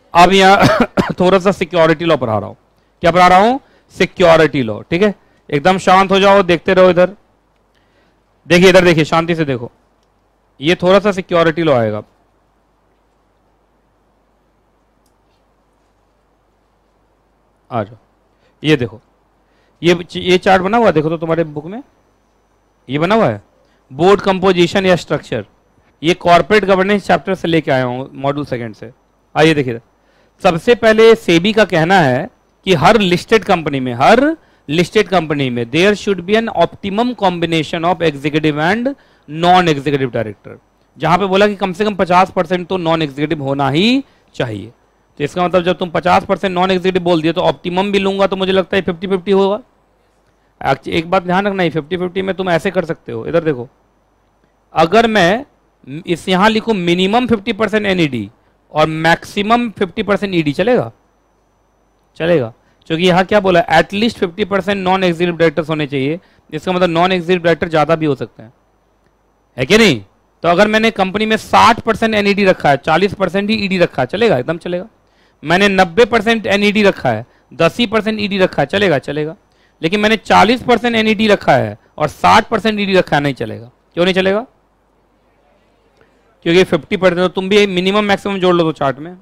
अब यहाँ थोड़ा सा सिक्योरिटी लॉ पढ़ा रहा हूं। क्या पढ़ा रहा हूं? Security law. ठीक है, एकदम शांत हो जाओ, देखते रहो इधर। देखिए इधर, देखिए शांति से देखो, ये थोड़ा सा सिक्योरिटी लॉ आएगा। आ जाओ, ये देखो, ये चार्ट बना हुआ देखो तो तुम्हारे बुक में ये बना हुआ है, बोर्ड कंपोजिशन या स्ट्रक्चर। ये कॉर्पोरेट गवर्नेंस चैप्टर से लेके आया हूं, मॉड्यूल 2 से। आइए देखिए, सबसे पहले सेबी का कहना है कि हर लिस्टेड कंपनी में there should be an optimum combination of executive and non executive director. जहां पे बोला कि कम से कम 50% तो नॉन एग्जीक्यूटिव होना ही चाहिए। तो इसका मतलब जब तुम 50% नॉन एग्जीक्यूटिव बोल दिए तो ऑप्टिमम भी लूंगा तो मुझे लगता है 50-50 होगा। एक बात ध्यान रखना, 50-50 में तुम ऐसे कर सकते हो। इधर देखो, अगर मैं इस यहां लिखूं मिनिमम 50% एनईडी और मैक्सिमम 50% ईडी, चलेगा? चलेगा, क्योंकि यहां क्या बोला, एटलीस्ट 50% नॉन एग्जीक्यूटिव डायरेक्टर्स होने चाहिए। इसका मतलब नॉन एग्जीक्यूटिव डायरेक्टर ज्यादा भी हो सकते हैं, है कि नहीं? तो अगर मैंने कंपनी में 60% एनईडी रखा है, 40% ही ईडी रखा है, चलेगा? एकदम चलेगा। मैंने 90% एनईडी रखा है, 10% ईडी रखा है, चलेगा? चलेगा। लेकिन मैंने 40% एनईडी रखा है और 60% ईडी रखा है, नहीं चलेगा। क्यों नहीं चलेगा? क्योंकि 50%, तो तुम भी मिनिमम मैक्सिमम जोड़ लो तो चार्ट में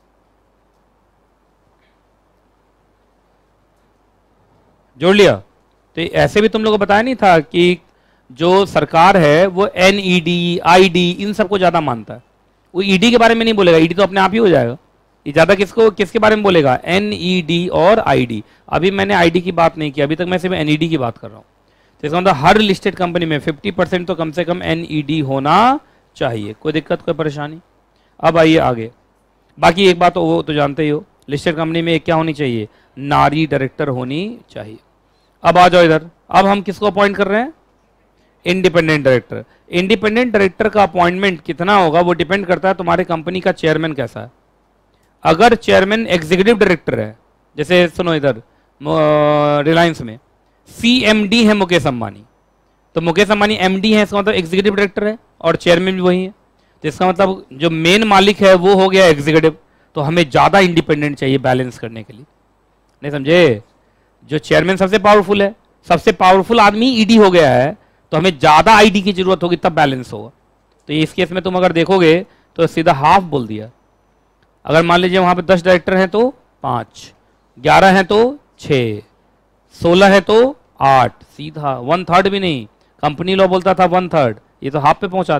जोड़ लिया। तो ऐसे भी तुम लोगों को बताया नहीं था कि जो सरकार है वो एनईडी, आईडी, इन सबको ज्यादा मानता है। वो ईडी के बारे में नहीं बोलेगा, ईडी तो अपने आप ही हो जाएगा। ये ज्यादा किसके बारे में बोलेगा? एनईडी और आईडी। अभी मैंने आईडी की बात नहीं की, अभी तक मैं सिर्फ एनईडी की बात कर रहा हूं। तो इसका मतलब हर लिस्टेड कंपनी में 50% तो कम से कम एनईडी होना चाहिए। कोई दिक्कत, कोई परेशानी? अब आइए आगे। बाकी एक बात वो तो जानते ही हो, लिस्टेड कंपनी में एक क्या होनी चाहिए? नारी डायरेक्टर होनी चाहिए। अब आ जाओ इधर, अब हम किसको अपॉइंट कर रहे हैं? Independent director. इंडिपेंडेंट डायरेक्टर का अपॉइंटमेंट कितना होगा वो डिपेंड करता है तुम्हारे कंपनी का चेयरमैन कैसा है। अगर चेयरमैन एग्जीक्यूटिव डायरेक्टर है, जैसे सुनो इधर रिलायंस में सीएमडी है मुकेश अंबानी, तो मुकेश अंबानी एमडी है, इसका मतलब एग्जीक्यूटिव डायरेक्टर है और चेयरमैन भी वही है। तो इसका मतलब जो मेन मालिक है वो हो गया एग्जीक्यूटिव। तो हमें ज्यादा इंडिपेंडेंट चाहिए बैलेंस करने के लिए, नहीं समझे? जो चेयरमैन सबसे पावरफुल है, सबसे पावरफुल आदमी ईडी हो गया है, तो हमें ज्यादा आईडी की जरूरत होगी, तब बैलेंस होगा। तो इस केस में तुम अगर देखोगे तो सीधा हाफ बोल दिया। अगर मान लीजिए वहां पे 10 डायरेक्टर हैं तो 5, 11 हैं तो 6, 16 है तो 8, सीधा 1/3 भी नहीं। कंपनी लॉ बोलता था 1/3, ये तो हाफ पे पहुंचा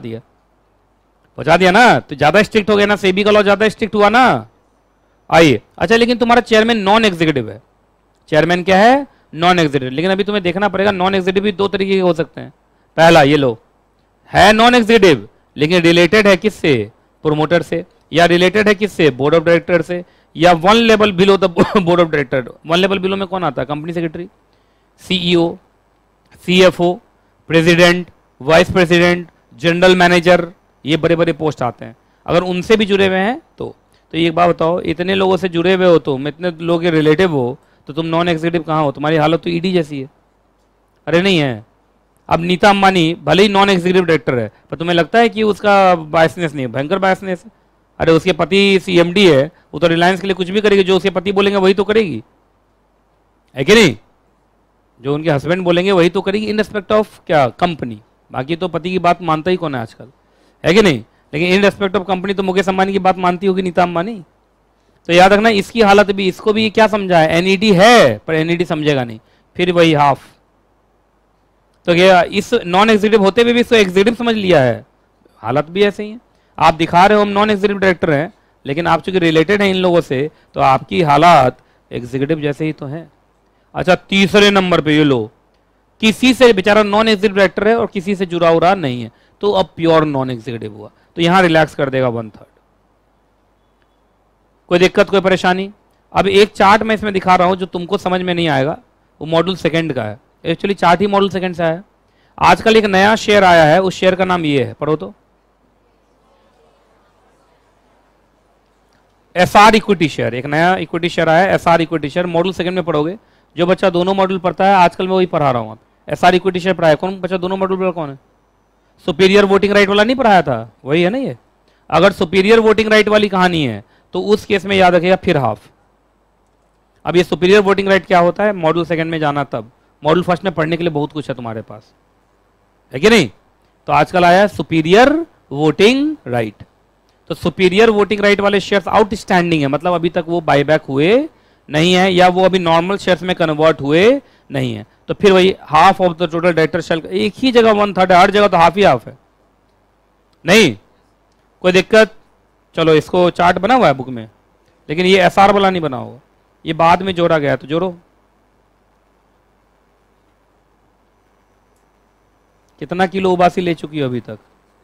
दिया ना। तो ज्यादा स्ट्रिक्ट हो गया ना, सेबी का लॉ ज्यादा स्ट्रिक्ट हुआ ना। आइए, अच्छा लेकिन तुम्हारा चेयरमैन नॉन एग्जीक्यूटिव है। चेयरमैन क्या है? Non executive. लेकिन अभी तुम्हें देखना पड़ेगा, नॉन एग्जीक्यूटिव भी 2 तरीके के हो सकते हैं। पहला, ये लो, है नॉन एग्जीक्यूटिव लेकिन रिलेटेड है किससे? प्रोमोटर से, या रिलेटेड है किससे? बोर्ड ऑफ डायरेक्टर से, या 1 level below the board of director. 1 level below में कौन आता है? Company secretary, CEO, CFO, president, vice president, general manager, ये बड़े बड़े पोस्ट आते हैं। अगर उनसे भी जुड़े हुए हैं तो एक बात बताओ, इतने लोगों से जुड़े हुए हो तुम, इतने लोगों के रिलेटिव हो, तो तुम नॉन एग्जीक्यूटिव कहाँ हो? तुम्हारी हालत तो ईडी जैसी है। अरे नहीं है। अब नीता अंबानी भले ही नॉन एग्जीक्यूटिव डायरेक्टर है, पर तुम्हें लगता है कि उसका बायसनेस नहीं है? भयंकर बायसनेस है। अरे उसके पति सीएमडी है, वो तो रिलायंस के लिए कुछ भी करेगी, जो उसके पति बोलेंगे वही तो करेगी, है कि नहीं? जो उनके हस्बैंड बोलेंगे वही तो करेगी, इन रेस्पेक्ट ऑफ क्या? कंपनी। बाकी तो पति की बात मानता ही कौन है आजकल, है कि नहीं? लेकिन इन रेस्पेक्ट ऑफ कंपनी तो मुकेश अंबानी की बात मानती होगी नीता अंबानी। तो याद रखना, इसकी हालत भी, इसको भी क्या समझा है? एनईडी है, पर एनईडी समझेगा नहीं, फिर वही हाफ। तो क्या इस नॉन एग्जीक्यूटिव होते हुए भी इसको एग्जीक्यूटिव समझ लिया है? हालत भी ऐसे ही है। आप दिखा रहे हो हम नॉन एग्जीक्यूटिव डायरेक्टर हैं, लेकिन आप चूंकि रिलेटेड हैं इन लोगों से, तो आपकी हालात एग्जीक्यूटिव जैसे ही तो है। अच्छा, तीसरे नंबर पे ये लो, किसी से बेचारा नॉन एग्जीक्यूटिव डायरेक्टर है और किसी से जुड़ा हुआ नहीं है, तो अब प्योर नॉन एग्जीक्यूटिव हुआ, तो यहां रिलैक्स कर देगा 1/3। कोई दिक्कत, कोई परेशानी? अब एक चार्ट मैं इसमें दिखा रहा हूं जो तुमको समझ में नहीं आएगा, वो मॉड्यूल 2 का है। एक्चुअली चार्ट ही मॉड्यूल 2 से आया है। आजकल एक नया शेयर आया है, उस शेयर का नाम ये है, पढ़ो तो, एसआर इक्विटी शेयर। एक नया इक्विटी शेयर आया है, एसआर इक्विटी शेयर। मॉड्यूल 2 में पढ़ोगे। जो बच्चा दोनों मॉड्यूल पढ़ता है, आजकल मैं वही पढ़ा रहा हूँ। एसआर इक्विटी शेयर पढ़ाया। कौन बच्चा दोनों मॉड्यूल पढ़ा? कौन है? सुपीरियर वोटिंग राइट वाला नहीं पढ़ाया था? वही है ना ये। अगर सुपीरियर वोटिंग राइट वाली कहानी है तो उस केस में याद रखिएगा फिर हाफ। अब ये सुपीरियर वोटिंग राइट क्या होता है, मॉड्यूल सेकंड में जाना तब, मॉड्यूल फर्स्ट में पढ़ने के लिए बहुत कुछ है तुम्हारे पास, है कि नहीं। तो आजकल आया है सुपीरियर वोटिंग राइट। तो सुपीरियर वोटिंग राइट वाले शेयर्स आउटस्टैंडिंग है, मतलब अभी तक वो बायबैक हुए नहीं है, या वो अभी नॉर्मल शेयर्स में कन्वर्ट हुए नहीं है। तो फिर वही half of the total director share, एक ही जगह 1/3 है, हर जगह तो हाफ ही हाफ है, नहीं कोई दिक्कत। चलो इसको चार्ट बना हुआ है बुक में, लेकिन ये एसआर वाला नहीं बना होगा, ये बाद में जोड़ा गया, तो जोड़ो। कितना किलो उबासी ले चुकी हो अभी तक?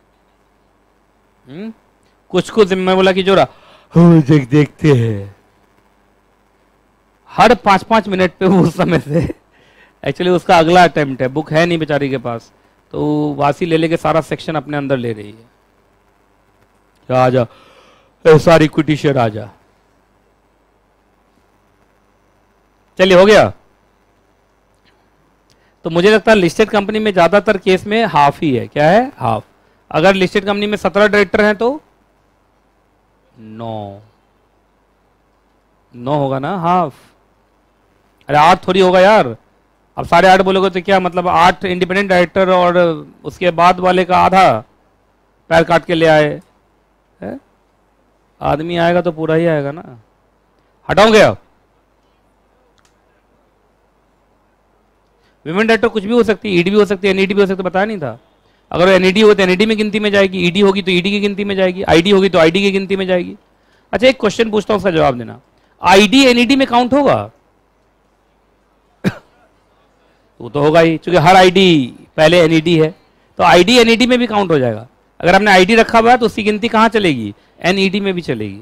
कुछ कुछ मैं बोला कि जोड़ा देखते हैं हर 5-5 मिनट पे वो उस समय से। एक्चुअली उसका अगला अटेम्प्ट है, बुक है नहीं बेचारी के पास, तो वासी ले लेके सारा सेक्शन अपने अंदर ले रही है। आ जा सारी इक्विटी शेयर आ जा। चलिए हो गया। तो मुझे लगता है लिस्टेड कंपनी में ज्यादातर केस में हाफ ही है, क्या है हाफ। अगर लिस्टेड कंपनी में 17 डायरेक्टर हैं तो 9 होगा ना हाफ। अरे 8 थोड़ी होगा यार, अब साढ़े 8 बोलोगे तो क्या मतलब 8 इंडिपेंडेंट डायरेक्टर और उसके बाद वाले का आधा पैर काट के ले आए है? आदमी आएगा तो पूरा ही आएगा ना। हटाओगे अब विमेन डायरेक्टर कुछ भी हो सकती है, ईडी भी हो सकती है, एनईडी भी हो सकती है, बताया नहीं था। अगर एनईडी हो तो एनईडी में गिनती में जाएगी, ईडी होगी तो ईडी की गिनती में जाएगी, आईडी होगी तो आईडी की गिनती में जाएगी। अच्छा एक क्वेश्चन पूछता हूं, उसका जवाब देना, आईडी एनईडी में काउंट होगा? वो तो होगा ही, क्योंकि हर आईडी पहले एनईडी है, तो आईडी एनईडी में भी काउंट हो जाएगा। अगर हमने आईडी रखा हुआ है तो उसकी गिनती कहां चलेगी, एनईडी में भी चलेगी।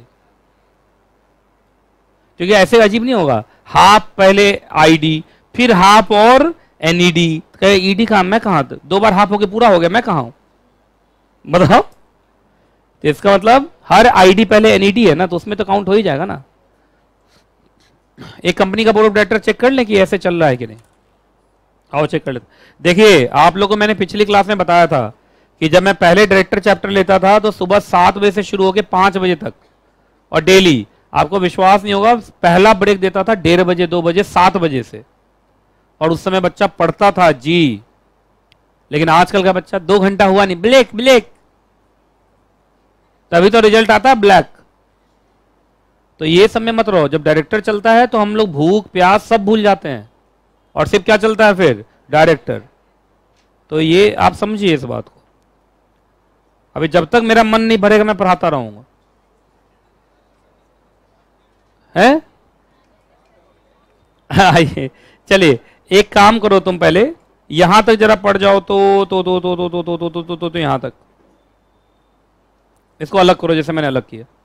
क्योंकि ऐसे अजीब नहीं होगा, हाफ पहले आईडी फिर हाफ और एनईडी, कहे ईडी कहां, मैं कहां, 2 बार हाफ होके पूरा हो गया, मैं कहां हूं बताओ। तो इसका मतलब हर आईडी पहले एनईडी है ना, तो उसमें तो काउंट हो ही जाएगा ना। एक कंपनी का बोर्ड ऑफ डायरेक्टर चेक कर ले कि ऐसे चल रहा है कि नहीं, आओ चेक कर लेते। देखिए आप लोगों को मैंने पिछली क्लास में बताया था कि जब मैं पहले डायरेक्टर चैप्टर लेता था तो सुबह 7 बजे से शुरू होकर 5 बजे तक, और डेली, आपको विश्वास नहीं होगा, पहला ब्रेक देता था 1:30 बजे, 2 बजे, 7 बजे से, और उस समय बच्चा पढ़ता था जी। लेकिन आजकल का बच्चा 2 घंटा हुआ नहीं, ब्लैक ब्लैक, तभी तो रिजल्ट आता है ब्लैक। तो ये समय मत रहो, जब डायरेक्टर चलता है तो हम लोग भूख प्यास सब भूल जाते हैं, और सिर्फ क्या चलता है फिर, डायरेक्टर। तो ये आप समझिए इस बात को। अभी जब तक मेरा मन नहीं भरेगा मैं पढ़ाता रहूंगा, है आइए चलिए एक काम करो, तुम पहले यहां तक जरा पढ़ जाओ, तो यहां तक इसको अलग करो जैसे मैंने अलग किया।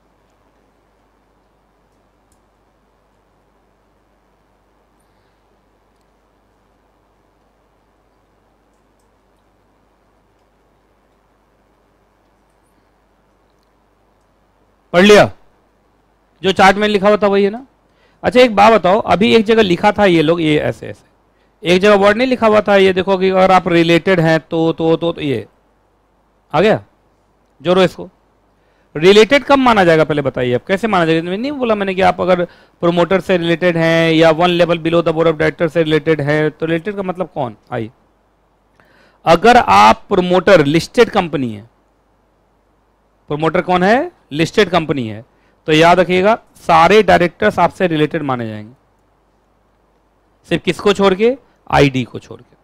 पढ़ लिया जो चार्ट में लिखा हुआ था वही है ना। अच्छा एक बात बताओ, अभी एक जगह लिखा था ये लोग, ये ऐसे ऐसे एक जगह वर्ड नहीं लिखा हुआ था, ये देखो कि अगर आप रिलेटेड हैं तो ये आ गया। जोड़ो इसको। रिलेटेड कब माना जाएगा पहले बताइए, अब कैसे माना जाएगा? नहीं बोला मैंने कि आप अगर प्रोमोटर से रिलेटेड हैं या 1 level below the board of director से रिलेटेड है, तो रिलेटेड का मतलब कौन? आइए, अगर आप प्रोमोटर लिस्टेड कंपनी है, प्रोमोटर कौन है? लिस्टेड कंपनी है, तो याद रखिएगा सारे डायरेक्टर्स आपसे रिलेटेड माने जाएंगे, सिर्फ किसको छोड़ के? आईडी को छोड़ के।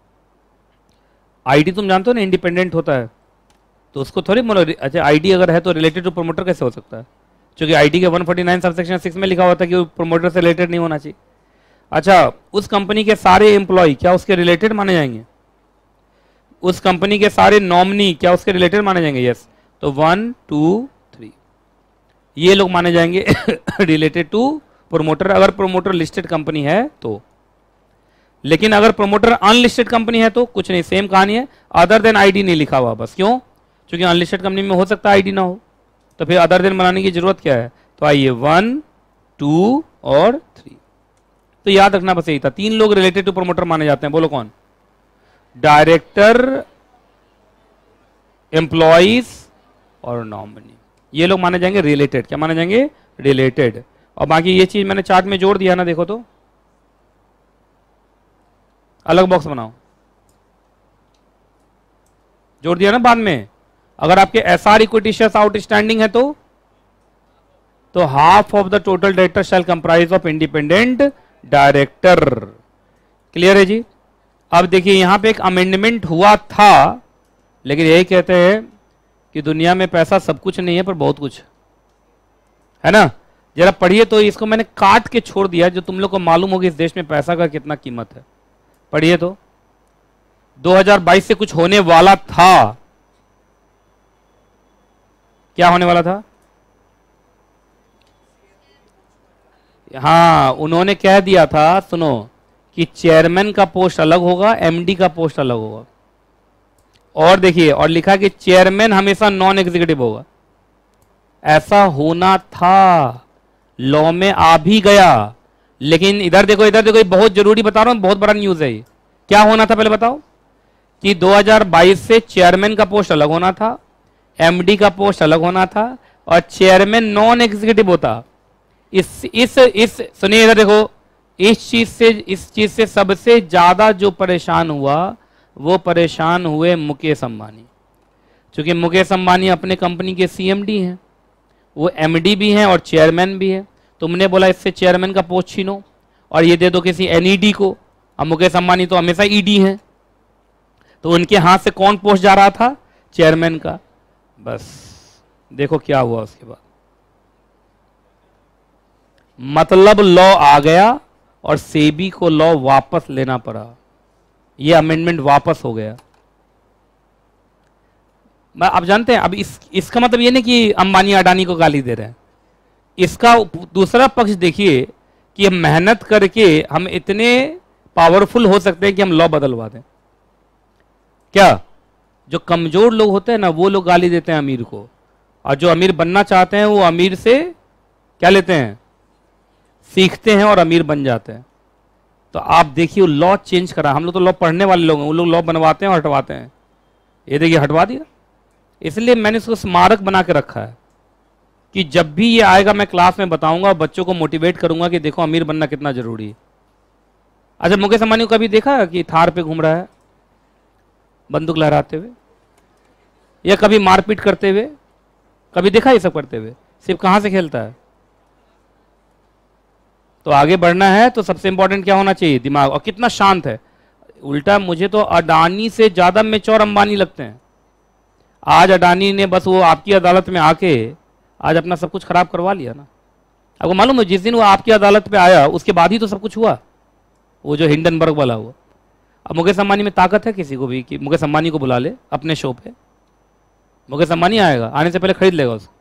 आईडी तुम जानते हो ना इंडिपेंडेंट होता है, तो उसको थोड़ी बोलो। अच्छा आईडी अगर है तो रिलेटेड टू प्रोमोटर कैसे हो सकता है? क्योंकि आईडी के 149 सबसेक्शन 6 में लिखा हुआ था कि प्रोमोटर से रिलेटेड नहीं होना चाहिए। अच्छा उस कंपनी के सारे एम्प्लॉय क्या उसके रिलेटेड माने जाएंगे? उस कंपनी के सारे नॉमिनी क्या उसके रिलेटेड माने जाएंगे? यस। तो 1 2 3 ये लोग माने जाएंगे रिलेटेड टू प्रोमोटर, अगर प्रोमोटर लिस्टेड कंपनी है तो। लेकिन अगर प्रोमोटर अनलिस्टेड कंपनी है तो कुछ नहीं, सेम कहानी है, अदर देन आईडी नहीं लिखा हुआ बस। क्यों? क्योंकि अनलिस्टेड कंपनी में हो सकता है आईडी ना हो, तो फिर अदर देन बनाने की जरूरत क्या है? तो आइए 1 2 और 3, तो याद रखना बस यही था। 3 लोग रिलेटेड टू प्रोमोटर माने जाते हैं, बोलो कौन? डायरेक्टर, एम्प्लॉइज और नॉमिनी, ये लोग माने जाएंगे रिलेटेड। क्या माने जाएंगे? रिलेटेड। और बाकी ये चीज मैंने चार्ट में जोड़ दिया ना, देखो तो, अलग बॉक्स बनाओ, जोड़ दिया ना बाद में। अगर आपके एसआर इक्विटी शेयर्स आउटस्टैंडिंग है तो half of the total director shall comprise of independent director. Clear है जी। अब देखिए यहां पे एक अमेंडमेंट हुआ था, लेकिन यही कहते हैं कि दुनिया में पैसा सब कुछ नहीं है पर बहुत कुछ है ना। जरा पढ़िए तो, इसको मैंने काट के छोड़ दिया जो तुम लोग को मालूम होगी इस देश में पैसा का कितना कीमत है। पढ़िए तो, 2022 से कुछ होने वाला था। क्या होने वाला था? हाँ, उन्होंने कह दिया था, सुनो, कि चेयरमैन का पोस्ट अलग होगा, एमडी का पोस्ट अलग होगा। और देखिए, और लिखा कि चेयरमैन हमेशा नॉन एग्जीक्यूटिव होगा। ऐसा होना था, लॉ में आ भी गया। लेकिन इधर देखो, इधर देखो, ये बहुत जरूरी बता रहा हूं, बहुत बड़ा न्यूज है ये। क्या होना था पहले बताओ? कि 2022 से चेयरमैन का पोस्ट अलग होना था, एमडी का पोस्ट अलग होना था, और चेयरमैन नॉन एग्जीक्यूटिव होता। इस सुनिए, इधर देखो, इस चीज से सबसे ज्यादा जो परेशान हुआ वो परेशान हुए मुकेश अंबानी। क्योंकि मुकेश अंबानी अपने कंपनी के सीएमडी हैं, वो एमडी भी हैं और चेयरमैन भी है। तुमने बोला इससे चेयरमैन का पोस्ट छीनो और ये दे दो किसी एनईडी को। अब मुकेश अंबानी तो हमेशा ईडी हैं, तो उनके हाथ से कौन पोस्ट जा रहा था? चेयरमैन का। बस देखो क्या हुआ उसके बाद, मतलब लॉ आ गया और सेबी को लॉ वापस लेना पड़ा। ये अमेंडमेंट वापस हो गया। आप जानते हैं, अब इसका मतलब ये नहीं कि अंबानी अडानी को गाली दे रहे हैं। इसका दूसरा पक्ष देखिए कि हम मेहनत करके हम इतने पावरफुल हो सकते हैं कि हम लॉ बदलवा दें। क्या जो कमजोर लोग होते हैं ना, वो लोग गाली देते हैं अमीर को, और जो अमीर बनना चाहते हैं वो अमीर से क्या लेते हैं? सीखते हैं और अमीर बन जाते हैं। तो आप देखिए लॉ चेंज करा। हम लोग तो लॉ पढ़ने वाले लोग हैं, वो लोग लॉ बनवाते हैं और हटवाते हैं। ये देखिए हटवा दिया। इसलिए मैंने इसको स्मारक बना के रखा है कि जब भी ये आएगा मैं क्लास में बताऊंगा, बच्चों को मोटिवेट करूंगा कि देखो अमीर बनना कितना जरूरी है। अच्छा, मुकेश अंबानी को कभी देखा कि थार पे घूम रहा है बंदूक लहराते हुए, या कभी मारपीट करते हुए? कभी देखा ये सब करते हुए? सिर्फ कहां से खेलता है? तो आगे बढ़ना है तो सबसे इंपॉर्टेंट क्या होना चाहिए? दिमाग। और कितना शांत है। उल्टा मुझे तो अडानी से ज्यादा मैच्योर अंबानी लगते हैं। आज अडानी ने बस वो आपकी अदालत में आके आज अपना सब कुछ खराब करवा लिया ना। आपको मालूम है जिस दिन वो आपकी अदालत पे आया उसके बाद ही तो सब कुछ हुआ, वो जो हिंडनबर्ग वाला हुआ। अब मुकेश अंबानी में ताकत है किसी को भी कि मुकेश अंबानी को बुला ले अपने शो पे? मुकेश अंबानी आएगा, आने से पहले खरीद लेगा उसको?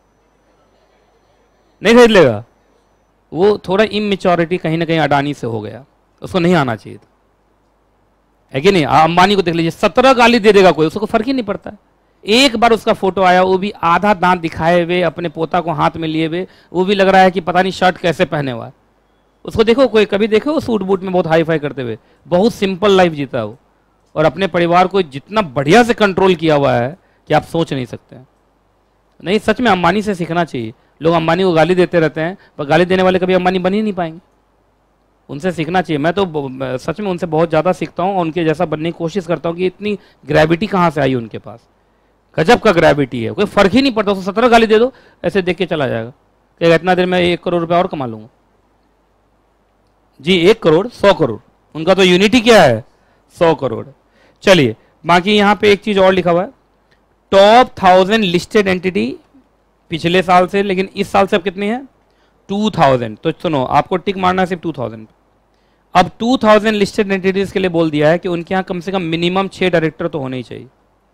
नहीं खरीद लेगा। वो थोड़ा इमेच्योरिटी कहीं ना कहीं अडानी से हो गया, उसको नहीं आना चाहिए था, है कि नहीं? अंबानी को देख लीजिए, 17 गाली दे देगा कोई, उसको फर्क ही नहीं पड़ता है। एक बार उसका फोटो आया, वो भी आधा दांत दिखाए हुए, अपने पोता को हाथ में लिए हुए, वो भी लग रहा है कि पता नहीं शर्ट कैसे पहने हुआ है। उसको देखो, कोई कभी देखो वो सूट बूट में बहुत हाई फाई करते हुए? बहुत सिंपल लाइफ जीता वो, और अपने परिवार को जितना बढ़िया से कंट्रोल किया हुआ है कि आप सोच नहीं सकते। नहीं, सच में अंबानी से सीखना चाहिए। लोग अंबानी को गाली देते रहते हैं, पर गाली देने वाले कभी अंबानी बन ही नहीं पाएंगे। उनसे सीखना चाहिए। मैं तो सच में उनसे बहुत ज़्यादा सीखता हूँ, और उनके जैसा बनने की कोशिश करता हूँ कि इतनी ग्रेविटी कहाँ से आई उनके पास। गजब का ग्रेविटी है, कोई फर्क ही नहीं पड़ता। उसको 17 गाली दे दो, ऐसे देख के चला जाएगा कि इतना देर में 1 करोड़ रुपया और कमा लूंगा जी। 1 करोड़ 100 करोड़, उनका तो यूनिटी क्या है? 100 करोड़। चलिए, बाकी यहाँ पे एक चीज और लिखा हुआ है, टॉप 1000 लिस्टेड एंटिटी पिछले साल से, लेकिन इस साल से अब कितनी है? 2000। तो सुनो, आपको टिक मारना है सिर्फ 2000। अब 2000 लिस्टेड एंटिटीज के लिए बोल दिया है कि उनके यहाँ कम से कम मिनिमम 6 डायरेक्टर तो होने ही चाहिए।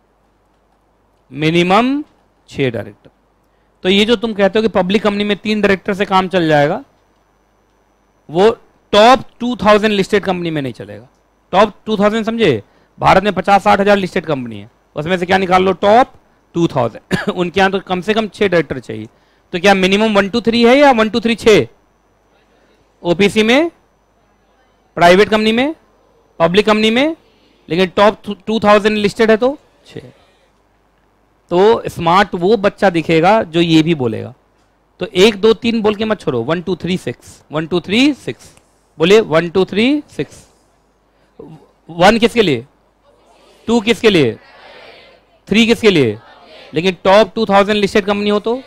Minimum 6 director. तो ये जो तुम कहते हो कि पब्लिक कंपनी में 3 डायरेक्टर से काम चल जाएगा, वो टॉप 2000 लिस्टेड कंपनी में नहीं चलेगा। टॉप 2000 समझे? भारत में 50-60 हजार लिस्टेड कंपनी है, उसमें से क्या निकाल लो? टॉप 2000। उनके यहाँ तो कम से कम 6 डायरेक्टर चाहिए। तो क्या मिनिमम 1 2 3 है या 1 2 3 6? ओपीसी में, प्राइवेट कंपनी में, पब्लिक कंपनी में, लेकिन टॉप 2000 लिस्टेड है तो 6। तो स्मार्ट वो बच्चा दिखेगा जो ये भी बोलेगा। तो 1 2 3 बोल के मत छोड़ो, 1 2 3 6, 1 2 3 6 बोलिए, 1 2 3 6। 1 किसके लिए, 2 किसके लिए, 3 किसके लिए, लेकिन टॉप 2000 लिस्टेड कंपनी हो तो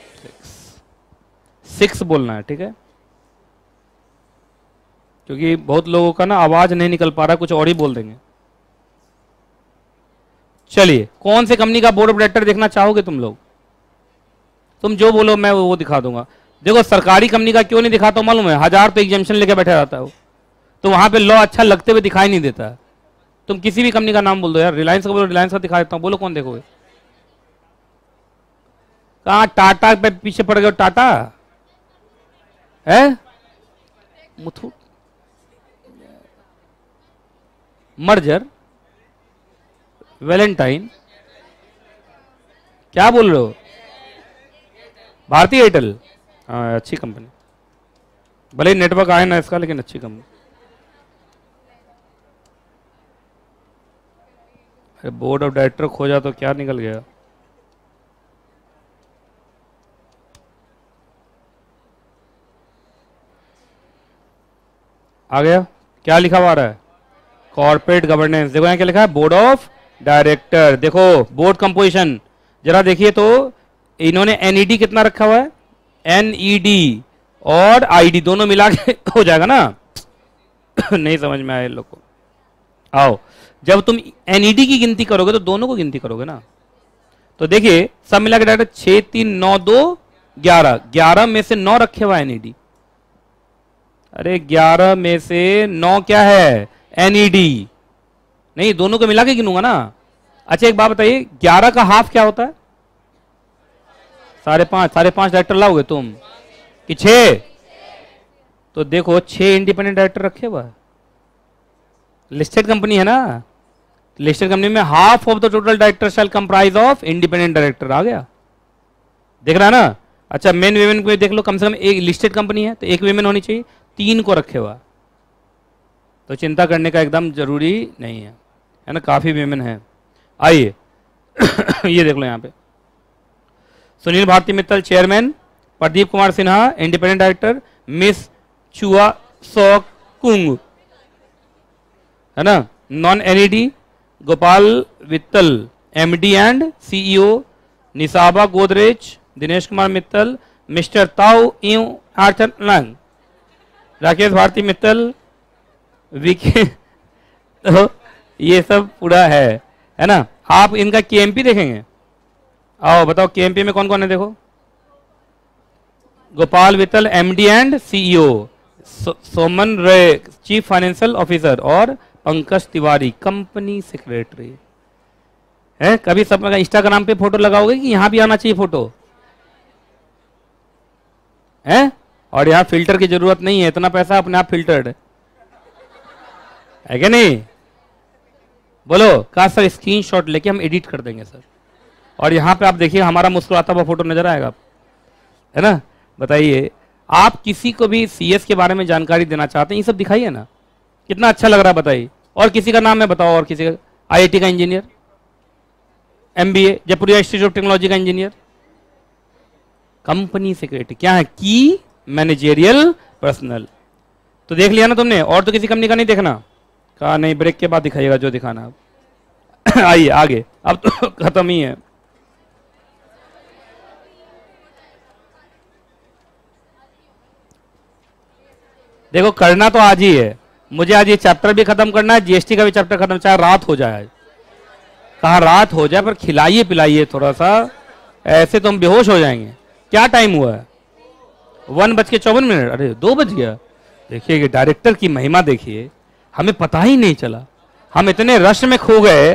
6 बोलना है, ठीक है। क्योंकि बहुत लोगों का ना आवाज नहीं निकल पा रहा, कुछ और ही बोल देंगे। चलिए, कौन से कंपनी का बोर्ड ऑफ डायरेक्टर देखना चाहोगे तुम लोग? तुम जो बोलो मैं वो दिखा दूंगा। देखो, सरकारी कंपनी का क्यों नहीं दिखाता हूं मालूम है? 1000 पे एग्जामिशन लेके बैठा रहता है वो, तो वहां पे लॉ अच्छा लगते हुए दिखाई नहीं देता है। तुम किसी भी कंपनी का नाम बोल दो यार, रिलायंस का बोलो, रिलायंस का दिखा देता हूं, बोलो कौन देखोगे? कहां टाटा पे पीछे पड़ गए? टाटा है, मुथूट, मर्जर, वैलेंटाइन, क्या बोल रहे हो? भारतीय एयरटेल, हाँ अच्छी कंपनी, भले ही नेटवर्क आए ना इसका, लेकिन अच्छी कंपनी। अरे बोर्ड ऑफ डायरेक्टर खोजा तो क्या निकल गया? आ गया, क्या लिखा हुआ आ रहा है? Corporate governance. देखो यहाँ क्या लिखा है? Board of director. देखो बोर्ड कंपोजिशन जरा देखिए तो, इन्होंने एनईडी कितना रखा हुआ है? एनईडी और आईडी दोनों मिला के हो जाएगा ना? नहीं समझ में आया लोग को। आओ, जब तुम एनईडी की गिनती करोगे तो दोनों को गिनती करोगे ना। तो देखिए सब मिला के डायरेक्टर 6 3 9 2 11, 11 में से 9 रखे हुआ एनईडी। अरे 11 में से 9 क्या है? एनईडी। नहीं, दोनों को मिला के गिनूंगा ना। अच्छा एक बात बताइए, 11 का हाफ क्या होता है? 5.5। 5.5 डायरेक्टर लाओगे तुम कि 6? तो देखो 6 इंडिपेंडेंट डायरेक्टर रखे हुआ है। लिस्टेड कंपनी है ना, लिस्टेड कंपनी में half of the total director shall comprise of independent director. आ गया, देख रहा है ना? अच्छा मेन वीमेन को देख लो, कम से कम एक लिस्टेड कंपनी है तो एक वीमेन होनी चाहिए, 3 को रखे हुआ, तो चिंता करने का एकदम जरूरी नहीं है ना, काफी वीमेन है। आइए ये देख लो यहाँ पे, Sunil Bharti Mittal chairman, Pradeep Kumar Sinha independent director, miss Chua Sock Koong है ना, non NED, Gopal Vittal MD and CEO, Nisaba Godrej, Dinesh Kumar Mittal, mister Tao Yih आर्चन लंग, राकेश भारती मित्तल, विके तो ये सब पूरा है ना। आप इनका केएमपी देखेंगे, आओ बताओ केएमपी में कौन कौन है? देखो Gopal Vittal MD and CEO, Soumen Ray chief financial officer और पंकज तिवारी कंपनी सेक्रेटरी है। कभी सब इंस्टाग्राम पे फोटो लगाओगे कि यहां भी आना चाहिए फोटो है? और यहां फिल्टर की जरूरत नहीं है, इतना पैसा अपने आप फिल्टर्ड है क्या नहीं? बोलो कहा सर स्क्रीनशॉट लेके हम एडिट कर देंगे सर, और यहां पे आप देखिए हमारा मुस्कुराता हुआ फोटो नजर आएगा, है ना। बताइए, आप किसी को भी सीएस के बारे में जानकारी देना चाहते हैं, ये सब दिखाइए ना, कितना अच्छा लग रहा है। बताइए, और किसी का नाम है बताओ, और किसी का? आईआईटी का engineer, MBA, Jaipuria institute of technology का इंजीनियर, कंपनी सेक्रेटरी, क्या है? की मैनेजेरियल पर्सनल। तो देख लिया ना तुमने, और तो किसी कंपनी का नहीं देखना? कहा नहीं, ब्रेक के बाद दिखाइएगा जो दिखाना आप। आइए आगे, अब तो खत्म ही है। देखो करना तो आज ही है, मुझे आज ये चैप्टर भी खत्म करना है, जीएसटी का भी चैप्टर खत्म, चाहे रात हो जाए। कहा रात हो जाए, पर खिलाइए पिलाइए थोड़ा सा, ऐसे तो हम बेहोश हो जाएंगे। क्या टाइम हुआ है? 1:54। अरे 2 बज गया। देखिए कि डायरेक्टर की महिमा देखिए, हमें पता ही नहीं चला, हम इतने रश में खो गए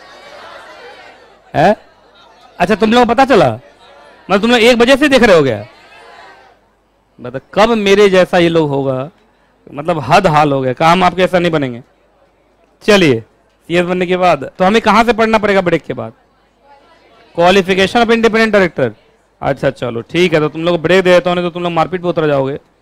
है। अच्छा तुम लोग पता चला? मतलब तुम लोग 1 बजे से देख रहे हो गया? मतलब कब मेरे जैसा ये लोग होगा, मतलब हद हाल हो गया। कहा हम आपके ऐसा नहीं बनेंगे। चलिए, सीएस बनने के बाद तो हमें कहां से पढ़ना पड़ेगा ब्रेक के बाद? Qualification of independent director. अच्छा चलो ठीक है, तो तुम लोग ब्रेक दे देता हूं, नहीं तो तुम लोग मारपीट पे उतर जाओगे।